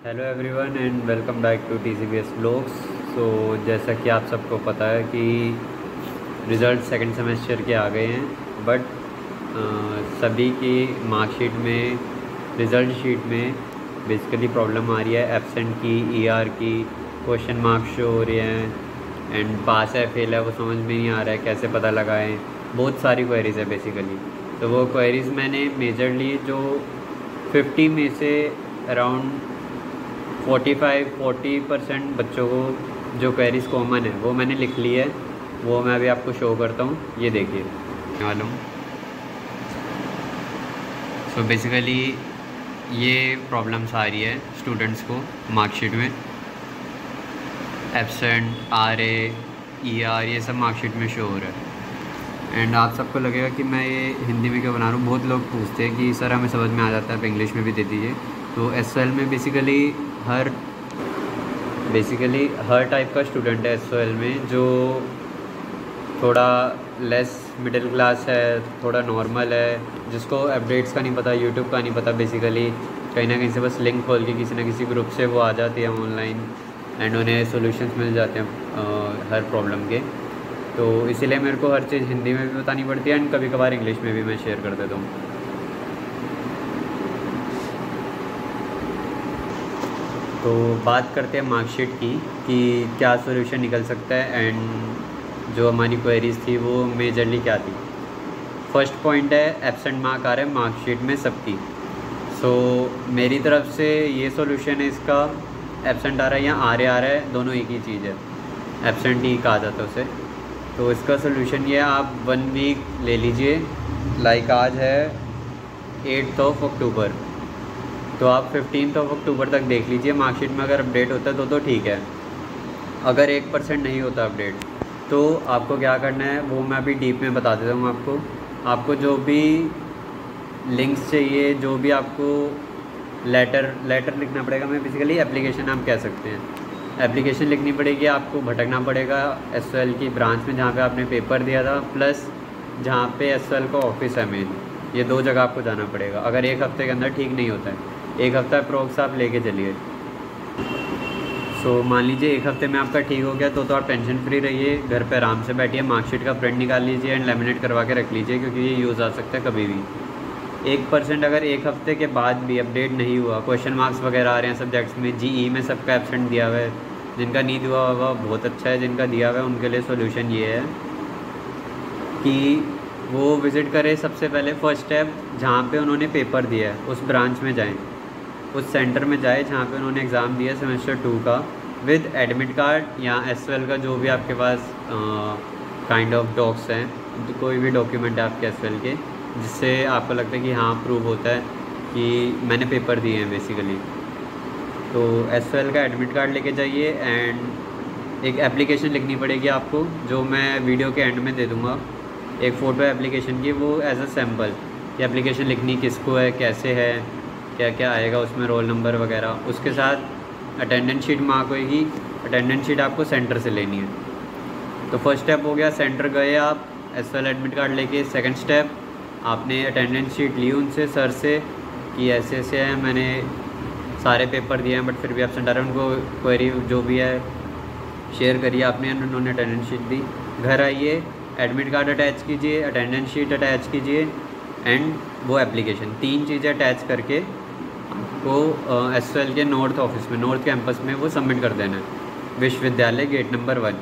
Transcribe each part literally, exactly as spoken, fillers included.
Hello everyone and welcome back to T C B S blogs. So जैसा कि आप सबको पता है कि रिज़ल्ट सेकंड सेमेस्टर के आ गए हैं, बट सभी की मार्कशीट में, रिज़ल्ट शीट में बेसिकली प्रॉब्लम आ रही है एब्सेंट की, ई आर की, क्वेश्चन मार्क्स शो हो रहे हैं एंड पास है फेल है वो समझ में नहीं आ रहा है, कैसे पता लगाएं। बहुत सारी क्वेरीज़ है बेसिकली। तो वो क्वेरीज़ मैंने मेजरली जो फिफ्टी में से around forty five forty percent बच्चों को जो क्वेरीज कॉमन है वो मैंने लिख ली है। वो मैं अभी आपको शो करता हूँ, ये देखिए मालूम। सो बेसिकली ये प्रॉब्लम्स आ रही है स्टूडेंट्स को मार्कशीट में, absent, R A, E R, ये सब मार्कशीट में शो हो रहा है। एंड आप सबको लगेगा कि मैं ये हिंदी में क्यों बना रहा हूँ। बहुत लोग पूछते हैं कि सर हमें समझ में आ जाता है, आप इंग्लिश में भी दे दीजिए। तो एस ओ एल में बेसिकली हर बेसिकली हर टाइप का स्टूडेंट है एस ओ एल में, जो थोड़ा लेस मिडिल क्लास है, थोड़ा नॉर्मल है, जिसको अपडेट्स का नहीं पता, यूट्यूब का नहीं पता, बेसिकली कहीं ना कहीं से बस लिंक खोल के किसी ना किसी ग्रुप से वो आ जाती है ऑनलाइन एंड उन्हें सॉल्यूशंस मिल जाते हैं हर प्रॉब्लम के। तो इसीलिए मेरे को हर चीज़ हिंदी में भी बतानी पड़ती है एंड कभी कभार इंग्लिश में भी मैं शेयर कर देता हूँ। तो बात करते हैं मार्कशीट की कि क्या सॉल्यूशन निकल सकता है एंड जो हमारी क्वेरीज थी वो मेजरली क्या थी। फर्स्ट पॉइंट है एब्सेंट मार्क आ रहा है मार्कशीट में सबकी। सो so, मेरी तरफ से ये सॉल्यूशन है इसका, एब्सेंट आ रहा है या आर ए आ रहा है, दोनों एक ही चीज़ है, एब्सेंट ही कहा जाता है उसे। तो इसका सॉल्यूशन ये है, आप वन वीक ले लीजिए। लाइक आज है एट्थ ऑफ अक्टूबर, तो आप फिफ्टीन ऑफ अक्टूबर तक देख लीजिए। मार्कशीट में अगर अपडेट होता है तो तो ठीक है, अगर एक परसेंट नहीं होता अपडेट तो आपको क्या करना है वो मैं अभी डीप में बता देता हूँ आपको। आपको जो भी लिंक्स चाहिए, जो भी आपको लेटर लेटर लिखना पड़ेगा, मैं बेसिकली एप्लीकेशन आप कह सकते हैं, एप्लीकेशन लिखनी पड़ेगी। आपको भटकना पड़ेगा एस ओ एल की ब्रांच में जहाँ पे आपने पेपर दिया था, प्लस जहाँ पे एस ओ एल का ऑफिस है मेन, ये दो जगह आपको जाना पड़ेगा। अगर एक हफ़्ते के अंदर ठीक नहीं होता है, एक हफ़्ता अप्रोक्स आप लेके चलिए। सो so, मान लीजिए एक हफ़्ते में आपका ठीक हो गया तो तो आप टेंशन फ्री रहिए, घर पे आराम से बैठिए, मार्कशीट का प्रिंट निकाल लीजिए एंड लेमिनेट करवा के रख लीजिए, क्योंकि ये यूज़ आ सकता है कभी भी। एक परसेंट अगर एक हफ़्ते के बाद भी अपडेट नहीं हुआ, क्वेश्चन मार्क्स वगैरह आ रहे हैं सब्जेक्ट्स में, जी ई में सबका एब्सेंट दिया हुआ है, जिनका नहीं दिया हुआ बहुत अच्छा है, जिनका दिया हुआ है उनके लिए सोल्यूशन ये है कि वो विज़िट करें सबसे पहले। फर्स्ट स्टेप, जहाँ पे उन्होंने पेपर दिया है उस ब्रांच में जाएं, उस सेंटर में जाए जहाँ पे उन्होंने एग्ज़ाम दिया सेमेस्टर टू का, विद एडमिट कार्ड या एस ओ एल का जो भी आपके पास काइंड ऑफ डॉक्स हैं, तो कोई भी डॉक्यूमेंट है आपके एस ओ एल के जिससे आपको लगता है कि हाँ प्रूव होता है कि मैंने पेपर दिए हैं बेसिकली। तो एस ओ एल का एडमिट कार्ड लेके जाइए एंड एक एप्लीकेशन लिखनी पड़ेगी आपको, जो मैं वीडियो के एंड में दे दूँगा, एक फ़ोटो एप्लीकेशन की, वो एज अ सैम्पल कि एप्लीकेशन लिखनी किसको है, कैसे है, क्या क्या आएगा उसमें, रोल नंबर वगैरह। उसके साथ अटेंडेंस शीट मार्क होएगी, अटेंडेंस शीट आपको सेंटर से लेनी है। तो फर्स्ट स्टेप हो गया, सेंटर गए आप S O L admit card लेके। सेकंड स्टेप, आपने अटेंडेंस शीट ली उनसे, सर से, कि ऐसे ऐसे है, मैंने सारे पेपर दिए हैं बट फिर भी एब्सेंट आ रहा है। उनको क्वेरी जो भी है शेयर करिए आपने, उन्होंने अटेंडेंस शीट दी। घर आइए, एडमिट कार्ड अटैच कीजिए, अटेंडेंस शीट अटैच कीजिए एंड वो एप्लीकेशन, तीन चीज़ें अटैच करके आपको एस ओ एल के नॉर्थ ऑफिस में, नॉर्थ कैंपस में वो सबमिट कर देना है, विश्वविद्यालय गेट नंबर वन।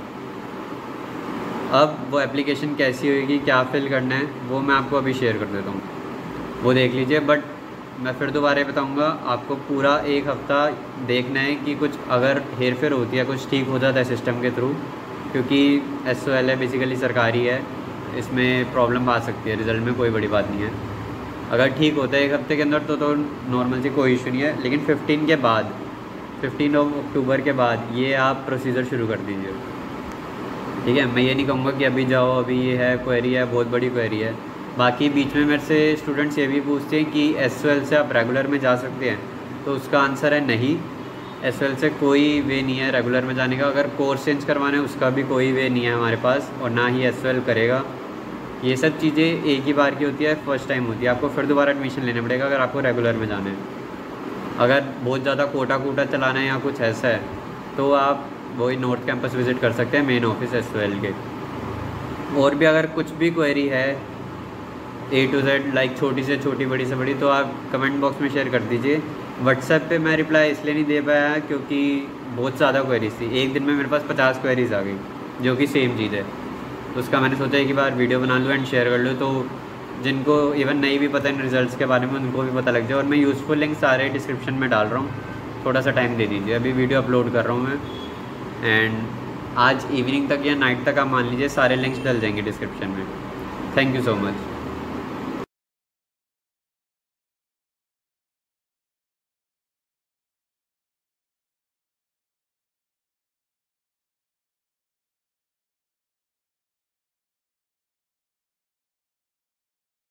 अब वो एप्लीकेशन कैसी होगी, क्या फिल करना है, वो मैं आपको अभी शेयर कर देता हूँ, वो देख लीजिए। बट मैं फिर दोबारा बताऊँगा, आपको पूरा एक हफ़्ता देखना है कि कुछ अगर हेर फेर होती है, कुछ ठीक हो जाता है सिस्टम के थ्रू, क्योंकि एस ओ एल है बेसिकली सरकारी है, इसमें प्रॉब्लम आ सकती है, रिज़ल्ट में कोई बड़ी बात नहीं है। अगर ठीक होता है एक हफ़्ते के अंदर तो तो नॉर्मल से कोई इशू नहीं है, लेकिन फिफ्टीन के बाद, फिफ्टीन ऑफ अक्टूबर के बाद ये आप प्रोसीजर शुरू कर दीजिए, ठीक है। मैं ये नहीं कहूँगा कि अभी जाओ, अभी ये है क्वेरी है, बहुत बड़ी क्वेरी है। बाकी बीच में मेरे से स्टूडेंट्स ये भी पूछते हैं कि एस ओ एल से आप रेगुलर में जा सकते हैं, तो उसका आंसर है नहीं, एस ओ एल से कोई वे नहीं है रेगुलर में जाने का। अगर कोर्स चेंज करवाना है उसका भी कोई वे नहीं है हमारे पास, और ना ही एस ओ एल करेगा। ये सब चीज़ें एक ही बार की होती है, फर्स्ट टाइम होती है, आपको फिर दोबारा एडमिशन लेना पड़ेगा अगर आपको रेगुलर में जाना है। अगर बहुत ज़्यादा कोटा कोटा चलाना है या कुछ ऐसा है तो आप वही नॉर्थ कैंपस विज़िट कर सकते हैं, मेन ऑफिस एस के। और भी अगर कुछ भी क्वेरी है ए टू जेड, लाइक छोटी से छोटी बड़ी से बड़ी, तो आप कमेंट बॉक्स में शेयर कर दीजिए। व्हाट्सएप पे मैं रिप्लाई इसलिए नहीं दे पाया क्योंकि बहुत ज़्यादा क्वेरीज थी। एक दिन में मेरे पास पचास क्वेरीज आ गई जो कि सेम चीज़ है। तो उसका मैंने सोचा एक बार वीडियो बना लूँ एंड शेयर कर लूँ, तो जिनको इवन नहीं भी पता इन रिजल्ट्स के बारे में उनको भी पता लग जाए। और मैं यूज़फुल लिंक सारे डिस्क्रिप्शन में डाल रहा हूँ, थोड़ा सा टाइम दे दीजिए, अभी वीडियो अपलोड कर रहा हूँ मैं। एंड आज इवनिंग तक या नाइट तक आप मान लीजिए सारे लिंक्स डल जाएंगे डिस्क्रिप्शन में। Thank you so much.